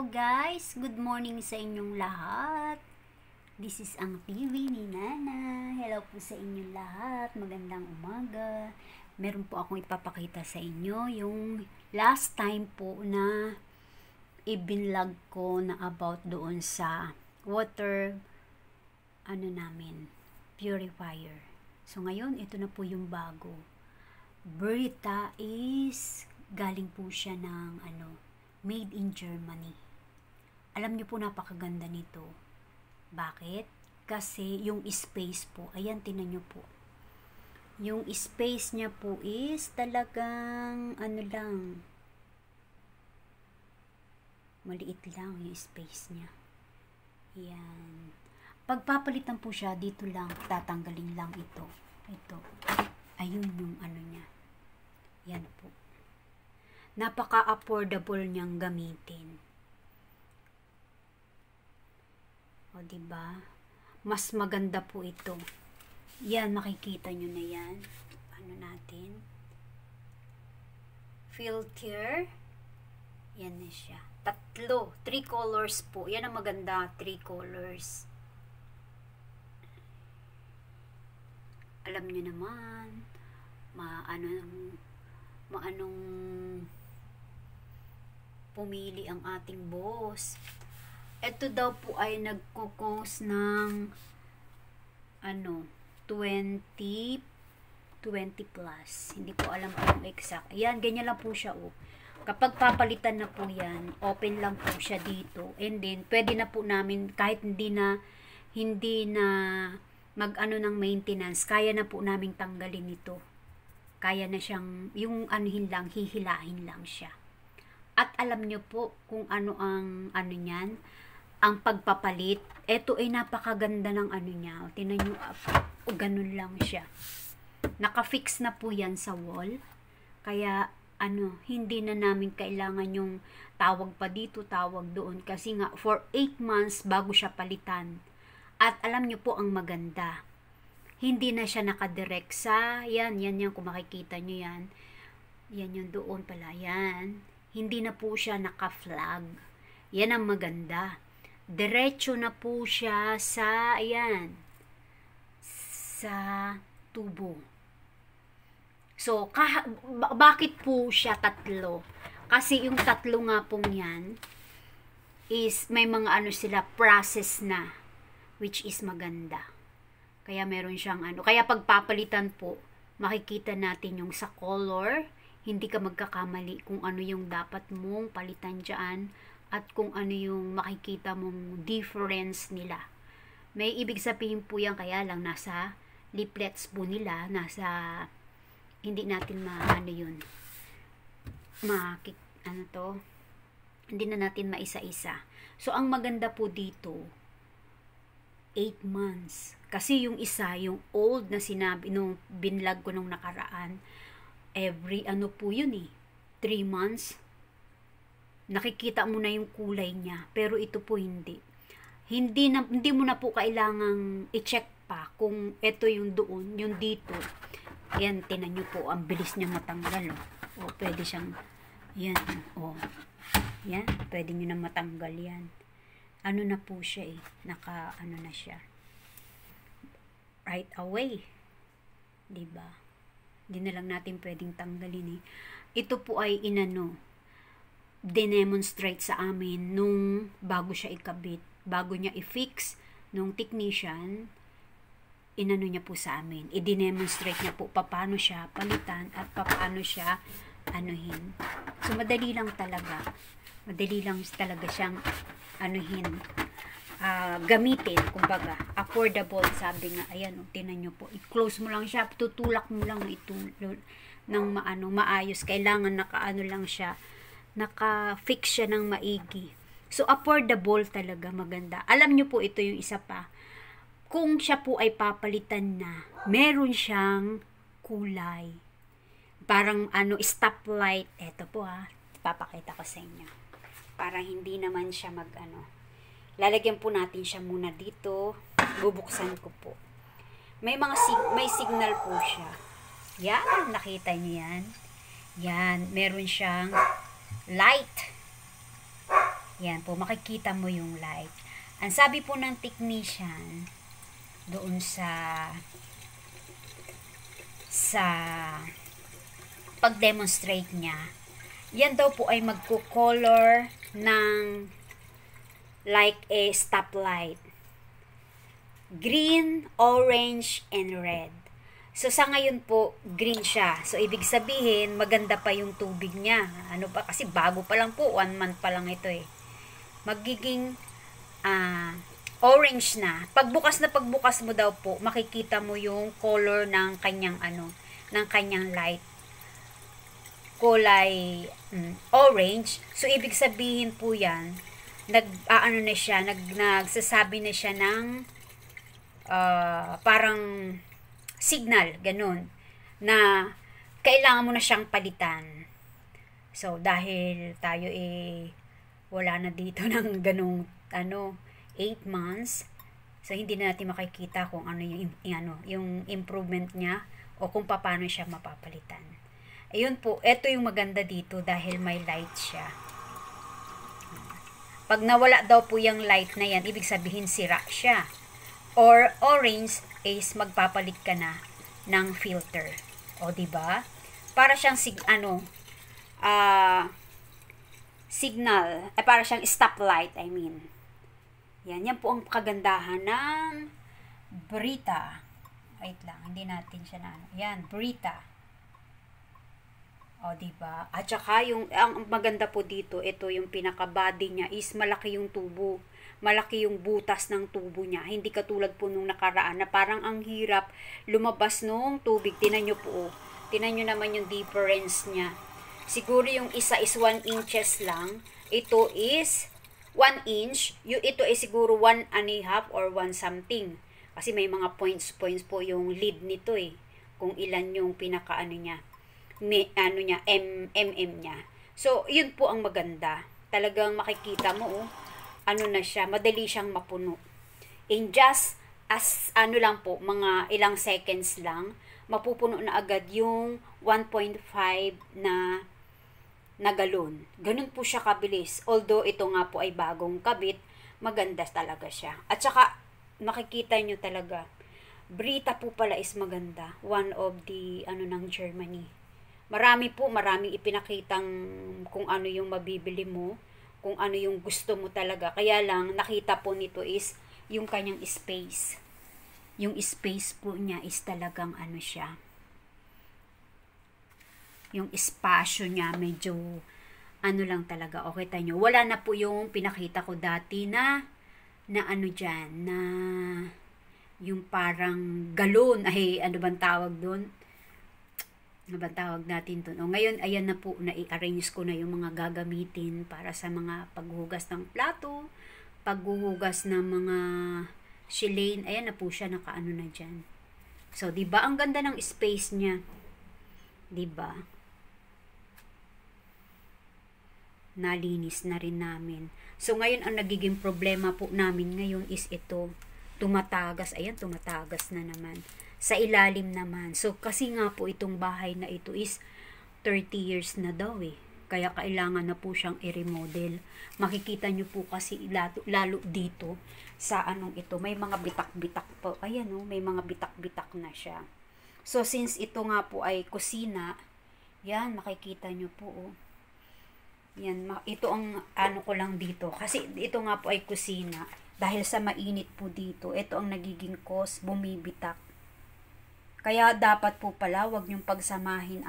Hello guys, good morning sa inyong lahat. This is ang TV ni Nana. Hello po sa inyong lahat. Magandang umaga. Meron po akong ipapakita sa inyo yung last time po na ibinlog ko na about doon sa water purifier. So ngayon, ito na po yung bago. Brita is galing po siya ng made in Germany. Alam niyo po, napakaganda nito. Bakit? Kasi yung space po, ayan, tinan niyo po. Yung space niya po is talagang maliit lang yung space niya. Ayan. Pagpapalitan po siya, dito lang, tatanggalin lang ito. Ito. Ayun yung niya. Yan po. Napaka-affordable niyang gamitin. O, diba? Mas maganda po ito. Yan, makikita nyo na yan. Natin? Filter. Yan na siya. 3 colors po. Yan ang maganda, 3 colors. Alam nyo naman, maanong pumili ang ating boss. Ito daw po ay nagkukos ng 20 plus. Hindi ko alam kung exact. Ayan, ganyan lang po siya. Kapag papalitan na po yan, open lang po siya dito. And then, pwede na po namin, kahit hindi na ng maintenance, kaya na po namin tanggalin ito. Kaya na siyang, hihilahin lang siya. At alam nyo po kung ang niyan, ang pagpapalit. Ito ay napakaganda ng niya. Tingnan nyo, ganun lang siya. Nakafix na po yan sa wall. Kaya, hindi na namin kailangan yung tawag pa dito, tawag doon. Kasi nga, for 8 months bago siya palitan. At alam nyo po ang maganda. Hindi na siya nakadirect sa, yan, kung makikita nyo yan. Yan yung doon pala, yan. Hindi na po siya naka-flag. Yan ang maganda. Diretso na po siya sa, sa tubo. So, bakit po siya 3? Kasi yung 3 nga pong yan, is may mga sila, process na, which is maganda. Kaya meron siyang kaya pagpapalitan po, makikita natin yung sa color, hindi ka magkakamali kung ano yung dapat mong palitan dyan, at kung ano yung makikita mong difference nila. May ibig sabihin po yan, kaya lang nasa leaflets po nila, hindi natin hindi na natin maisa-isa. So, ang maganda po dito, 8 months. Kasi yung isa, yung old na sinabi, nung binlog ko nung nakaraan, every 3 months, nakikita mo na yung kulay niya. Pero ito po hindi. Hindi mo na po kailangang i-check pa kung ito yung doon, yung dito. Yan, tinan nyo po, ang bilis niya matanggal. Pwede siyang, yan, yan, pwede nyo na matanggal yan. Na po siya na siya. Right away. Diba? Hindi na lang natin pwedeng tanggalin . Ito po ay dinemonstrate sa amin nung bago siya ikabit, bago niya i-fix nung technician, niya po sa amin. I-demonstrate niya po paano siya palitan at paano siya So, madali lang talaga. Madali lang talaga siyang gamitin, kumbaga, affordable, sabi nga, ayan, tinan nyo po, i-close mo lang siya, tutulak mo lang ito ng maayos, kailangan lang siya, naka-fix siya ng maigi. So, affordable talaga, maganda. Alam nyo po, ito yung isa pa, kung siya po ay papalitan na, meron siyang kulay, parang stoplight, eto po papakita ko sa inyo, para hindi naman siya lalagyan po natin siya muna dito. Bubuksan ko po. May signal po siya. Yan, nakita niyo yan. Yan, meron siyang light. Yan po, makikita mo yung light. Ang sabi po ng technician, doon sa pag-demonstrate niya, yan daw po ay magko-color ng like a stoplight. Green, orange, and red. So, sa ngayon po, green siya. So, ibig sabihin, maganda pa yung tubig niya. Ano pa? Kasi bago pa lang po, 1 month pa lang ito eh. Magiging orange na. Pagbukas mo daw po, makikita mo yung color ng kanyang ng kanyang light. Kulay orange. So, ibig sabihin po yan, nagsasabi na siya ng parang signal, ganun, na kailangan mo na siyang palitan. So, dahil tayo wala na dito ng ganung 8 months, so hindi na natin makikita kung ano yung improvement niya o kung paano siya mapapalitan. Ayun po, ito yung maganda dito dahil may light siya. Pag nawala daw po yung light na yan, ibig sabihin sira siya. Or orange is magpapalit ka na ng filter. O diba? Para siyang signal, para siyang stoplight, I mean. Yan po ang kagandahan ng Brita. Wait lang, hindi natin siya Yan, Brita. O diba? At saka ang maganda po dito, ito yung pinaka-body niya is malaki yung tubo. Malaki yung butas ng tubo niya. Hindi katulad po nung nakaraan na parang ang hirap lumabas nung tubig. Tinan nyo po. Tinan nyo naman yung difference niya. Siguro yung isa is 1 inches lang. Ito is 1 inch. Ito is siguro 1 and a half or 1 something. Kasi may mga points po yung lid nito eh. Kung ilan yung pinaka niya. mm niya. So, yun po ang maganda. Talagang makikita mo na siya, madali siyang mapuno. In just lang po, mga ilang seconds lang, mapupuno na agad yung 1.5 na galon. Ganun po siya kabilis. Although ito nga po ay bagong kabit, maganda talaga siya. At saka, makikita nyo talaga, Brita po pala is maganda. One of the, ng Germany. Marami ipinakitang kung ano yung mabibili mo, kung ano yung gusto mo talaga. Kaya lang, nakita po nito is yung kanyang space. Yung space po niya is talagang siya. Yung espasyo niya, medyo lang talaga. Okay tayo. Wala na po yung pinakita ko dati na dyan, na yung parang galon. Ay, ano bang tawag doon? Ano ba tawag natin to? Ngayon, ayan na po, na-arrange ko na yung mga gagamitin para sa mga paghugas ng plato, paghuhugas ng mga shilane. Ayan na po siya, nakaano na dyan. So, diba? Ang ganda ng space niya. Diba? Nalinis na rin namin. So, ngayon, ang nagiging problema po namin ngayon is ito. Tumatagas. Ayan, tumatagas na naman. Sa ilalim naman. So, kasi nga po itong bahay na ito is 30 years na daw eh. Kaya kailangan na po siyang i-remodel. Makikita nyo po kasi lalo dito sa ito. May mga bitak-bitak po. Ayan may mga bitak-bitak na siya. So, since ito nga po ay kusina, yan, makikita nyo po Yan, ito ang ko lang dito. Kasi ito nga po ay kusina. Dahil sa mainit po dito, ito ang nagiging cause, bumibitak. Kaya dapat po pala, wag niyong pagsamahin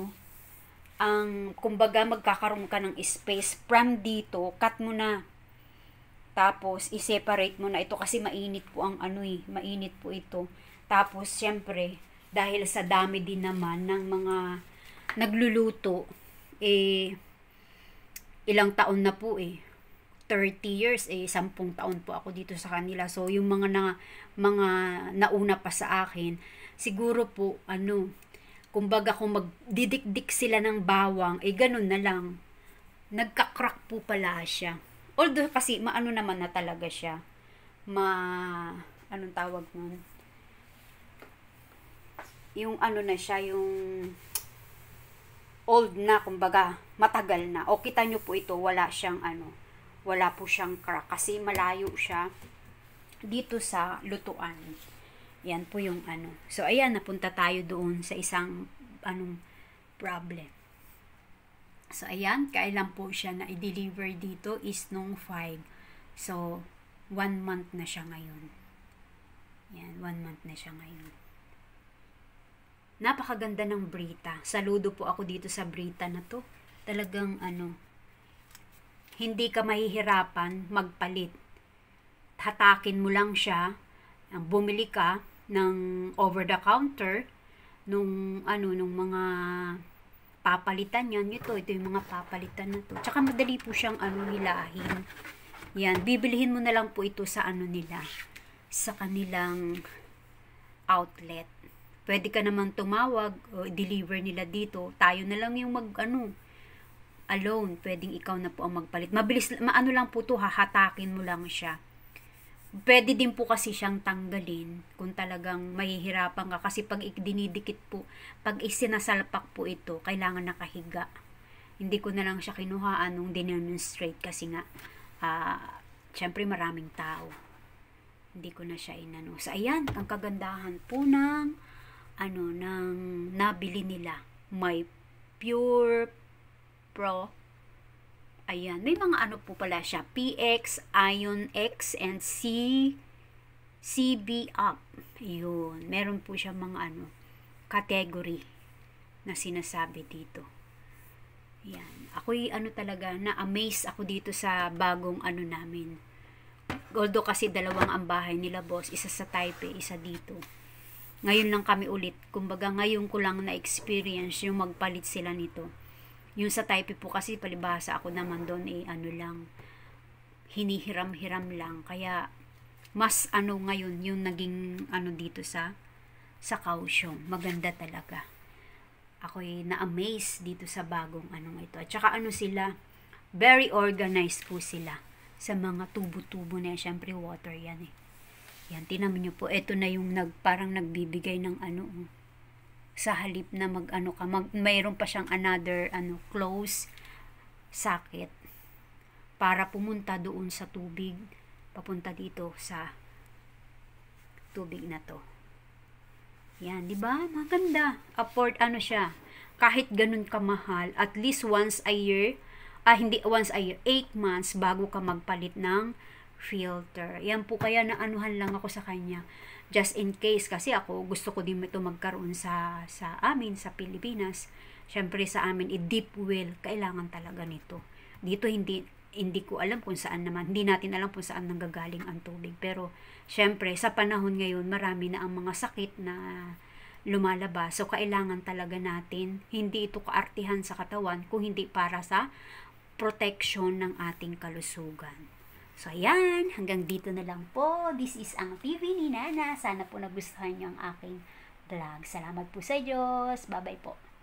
kumbaga magkakaroon ka ng space from dito, cut mo na. Tapos, i-separate mo na ito kasi mainit po ang mainit po ito. Tapos, syempre, dahil sa dami din naman ng mga nagluluto, ilang taon na po 30 years, 10 taon po ako dito sa kanila. So, yung mga nauna pa sa akin, siguro po, kumbaga kung magdidikdik sila ng bawang, ganun na lang. Nagka-crack po pala siya. Although kasi, naman na talaga siya. Anong tawag nun? Yung na siya, yung old na, kumbaga, matagal na. O kita nyo po ito, wala siyang wala po siyang crack kasi malayo siya dito sa lutuan. Yan po yung ano. So, ayan, napunta tayo doon sa isang problem. So, ayan, kailan po siya na i-deliver dito is nung 5. So, 1 month na siya ngayon. Yan, 1 month na siya ngayon. Napakaganda ng Brita. Saludo po ako dito sa Brita na to. Talagang hindi ka mahihirapan magpalit. Hatakin mo lang siya, bumili ka ng over the counter nung mga papalitan yan. Ito yung mga papalitan na to. Tsaka madali po siyang hilahin. Yan, bibilihin mo na lang po ito sa nila, sa kanilang outlet. Pwede ka naman tumawag o deliver nila dito. Tayo na lang yung alone. Pwedeng ikaw na po ang magpalit. Mabilis, lang po to, hahatakin mo lang siya. Pwede din po kasi siyang tanggalin kung talagang mahihirapan ka. Kasi pag dinidikit po, pag isinasalpak po ito, kailangan nakahiga. Hindi ko na lang siya kinuhaan nung demonstrate kasi nga, syempre maraming tao. Hindi ko na siya inano. So, ayan, ang kagandahan po ng nabili nila. May Pure Pro. Ayan, may mga po pala siya. PX, Ion X, and CB Up. Yun. Meron po siya mga category na sinasabi dito. Yan. Ako'y talaga, na-amaze ako dito sa bagong namin. Although kasi dalawang ang bahay nila, boss. Isa sa Taipei, isa dito. Ngayon lang kami ulit. Kumbaga, ngayon ko lang na-experience yung magpalit sila nito. Yung sa Taipei po kasi palibhasa ako naman doon lang, hinihiram-hiram lang. Kaya mas ngayon yung naging dito sa Kaohsiung. Maganda talaga. Ako'y na-amaze dito sa bagong ito. At saka sila, very organized po sila sa mga tubo-tubo na yan. Siyempre water yan Yan, tinamin nyo po. Ito na yung parang nagbibigay ng sa halip na mayroon pa siyang another close socket para pumunta doon sa tubig, papunta dito sa tubig na to. Yan, di ba? Maganda. Afford siya. Kahit ganun kamahal, at least once a year, hindi once a year, 8 months bago ka magpalit ng filter. Yan po, kaya naanuhan lang ako sa kanya. Just in case, kasi ako, gusto ko din ito magkaroon sa amin, sa Pilipinas. Siyempre sa amin, deep well, kailangan talaga nito. Dito, hindi ko alam kung saan naman, hindi natin alam kung saan nanggagaling ang tubig. Pero, siyempre, sa panahon ngayon, marami na ang mga sakit na lumalabas. So, kailangan talaga natin, hindi ito kaartihan sa katawan, kung hindi para sa protection ng ating kalusugan. So, ayan. Hanggang dito na lang po. This is ang TV ni Nana. Sana po nagustuhan niyo ang aking vlog. Salamat po sa Diyos. Bye-bye po.